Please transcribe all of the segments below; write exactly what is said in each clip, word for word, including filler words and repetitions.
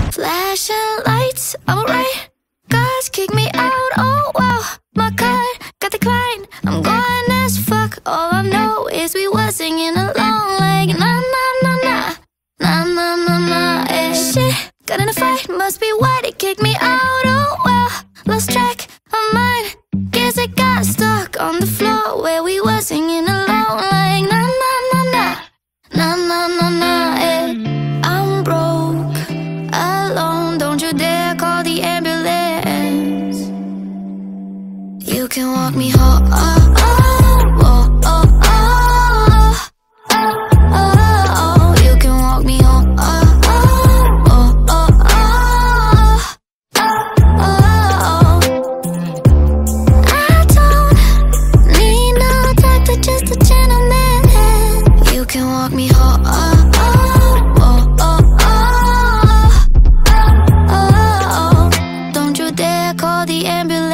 Flashing lights, I'm alright. Guys kick me out, oh wow. My card got declined, I'm going as fuck. All I know is we was singing along like na na na na, na na na na, eh. Shit, got in a fight, must be why they kicked me out, oh well. Lost track of mine, guess it got stuck on the floor where we was singing along like na na na na, na na na na, eh. I'm broke, alone, don't you dare call the ambulance. You can walk me home, oh, oh, oh, oh, oh, oh, oh. You can walk me home, oh, oh, oh, oh, oh, oh. I don't need no doctor, just a gentleman. You can walk me home, oh, oh, oh, oh, oh, oh. Don't you dare call the ambulance.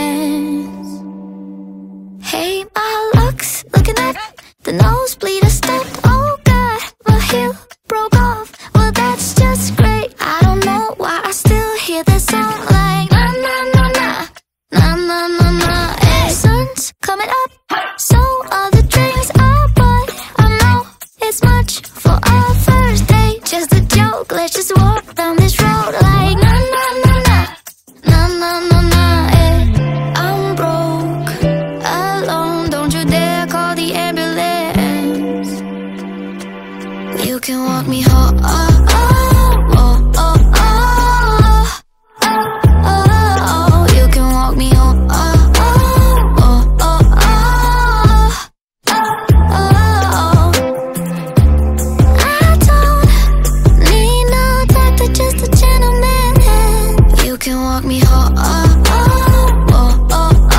Hey, my luck's looking up, the nosebleed has stopped. Oh God, my heel broke off. Well, that's just great. I don't know why I still hear this song like na na na na, na na na na. Hey, sun's coming up, so are the drinks I bought. I know it's much for our first date. Just a joke, let's just walk down this road like na na na na, na na na na. Hey, I'm broke, alone, don't you dare call the ambulance. You can walk me home, oh, oh, oh, oh, oh, oh, oh. You can walk me home, oh, oh, oh, oh, oh, oh. I don't need no doctor, just a gentleman. You can walk me home, oh, oh, oh, oh,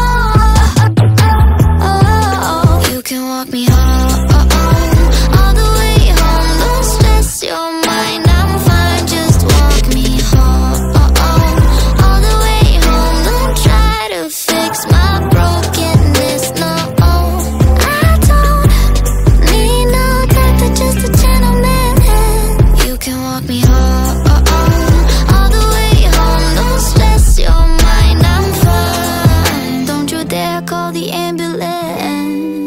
oh, oh. You can walk me home, oh, oh, all the way home. Don't stress your mind, I'm fine. Just walk me home, oh, oh, all the way home. Don't try to fix my brokenness, no. I don't need no doctor, just a gentleman. You can walk me home, oh, oh, all the way home. Don't stress your mind, I'm fine. Don't you dare call the ambulance.